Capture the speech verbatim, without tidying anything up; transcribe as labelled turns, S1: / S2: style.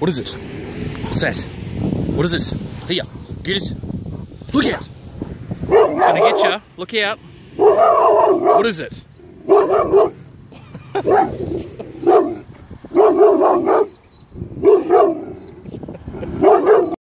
S1: What is it? What's that? What is it? Here, get it. Look out! It's gonna get you. Look out. What is it?